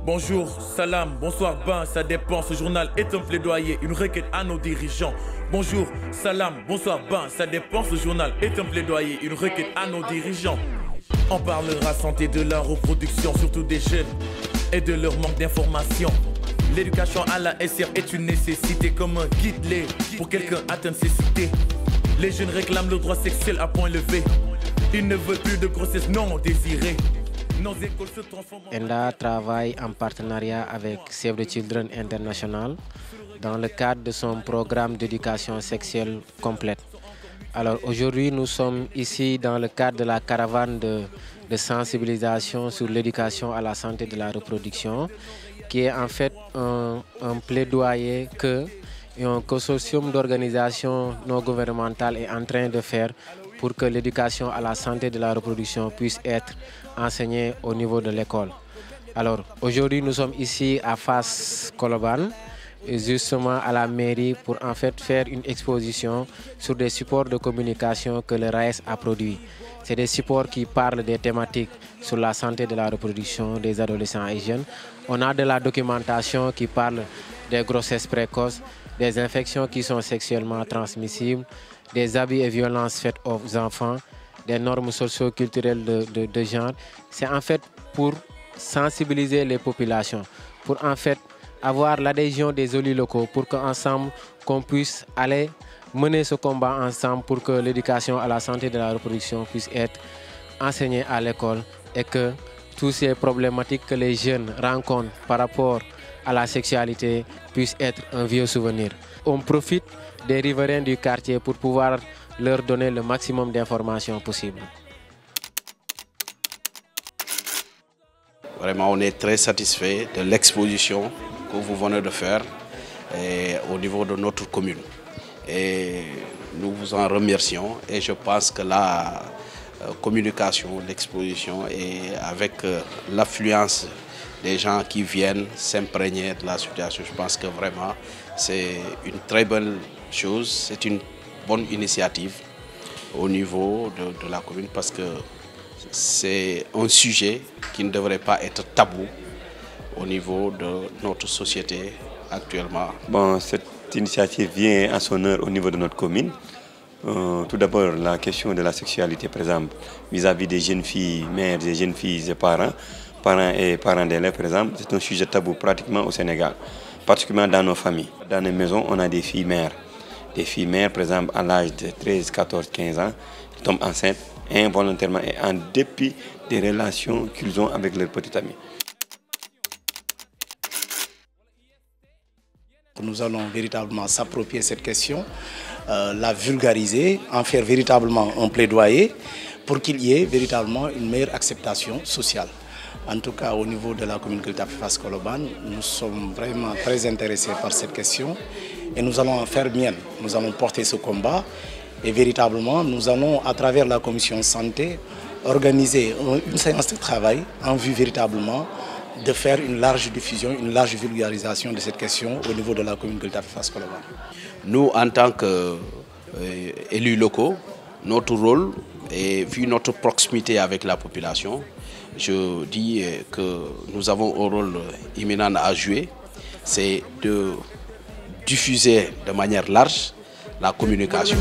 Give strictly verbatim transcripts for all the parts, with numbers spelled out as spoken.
Bonjour, salam, bonsoir, ben, ça dépend. Ce journal est un plaidoyer, une requête à nos dirigeants. Bonjour, salam, bonsoir, ben, ça dépend. Ce journal est un plaidoyer, une requête à nos dirigeants. On parlera santé de la reproduction, surtout des jeunes, et de leur manque d'information. L'éducation à la S R est une nécessité, comme un guide-lait pour quelqu'un atteint de cécité. Les jeunes réclament le droit sexuel à point levé. Ils ne veulent plus de grossesse non désirée. Nos écoles se transforment en... ENDA travaille en partenariat avec Save the Children International dans le cadre de son programme d'éducation sexuelle complète. Alors aujourd'hui, nous sommes ici dans le cadre de la caravane de, de sensibilisation sur l'éducation à la santé de la reproduction, qui est en fait un, un plaidoyer que un consortium d'organisations non gouvernementales est en train de faire pour que l'éducation à la santé de la reproduction puisse être enseignée au niveau de l'école. Alors aujourd'hui, nous sommes ici à Fass Colobane, justement à la mairie, pour en fait faire une exposition sur des supports de communication que le R A E S a produits. C'est des supports qui parlent des thématiques sur la santé de la reproduction des adolescents et jeunes. On a de la documentation qui parle des grossesses précoces, des infections qui sont sexuellement transmissibles, des abus et violences faites aux enfants, des normes socio-culturelles de, de, de genre. C'est en fait pour sensibiliser les populations, pour en fait avoir l'adhésion des élus locaux, pour qu'ensemble, qu'on puisse aller mener ce combat ensemble pour que l'éducation à la santé de la reproduction puisse être enseignée à l'école et que toutes ces problématiques que les jeunes rencontrent par rapport à la sexualité puissent être un vieux souvenir. On profite des riverains du quartier pour pouvoir leur donner le maximum d'informations possibles. Vraiment, on est très satisfait de l'exposition que vous venez de faire et, au niveau de notre commune. Et nous vous en remercions et je pense que la euh, communication, l'exposition et avec euh, l'affluence des gens qui viennent s'imprégner de la situation, je pense que vraiment c'est une très bonne chose, c'est une bonne initiative au niveau de, de la commune parce que c'est un sujet qui ne devrait pas être tabou au niveau de notre société actuellement. Bon, cette initiative vient à son heure au niveau de notre commune. Euh, tout d'abord, la question de la sexualité, par exemple, vis-à-vis des jeunes filles, mères des jeunes filles et parents, parents et parents d'élèves, par exemple, c'est un sujet tabou pratiquement au Sénégal, particulièrement dans nos familles. Dans les maisons, on a des filles mères. Des filles mères, par exemple, à l'âge de treize, quatorze, quinze ans, qui tombent enceintes involontairement et en dépit des relations qu'ils ont avec leurs petits amis. Nous allons véritablement s'approprier cette question, euh, la vulgariser, en faire véritablement un plaidoyer pour qu'il y ait véritablement une meilleure acceptation sociale. En tout cas, au niveau de la commune de Fass Colobane, nous sommes vraiment très intéressés par cette question et nous allons en faire mienne. Nous allons porter ce combat et véritablement, nous allons, à travers la commission santé, organiser une séance de travail en vue véritablement de faire une large diffusion, une large vulgarisation de cette question au niveau de la commune de Fass Colobane. Nous, en tant qu'élus locaux, notre rôle, et vu notre proximité avec la population, je dis que nous avons un rôle imminent à jouer, c'est de diffuser de manière large la communication.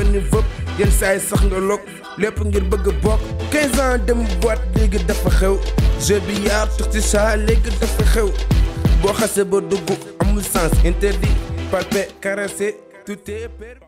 quinze ans dem boîte léegi dafa xew jeu bi yaar tux ci saa léegi dafa xew boo xasee ba dugg amul sens interdit palper caresser tout est permis.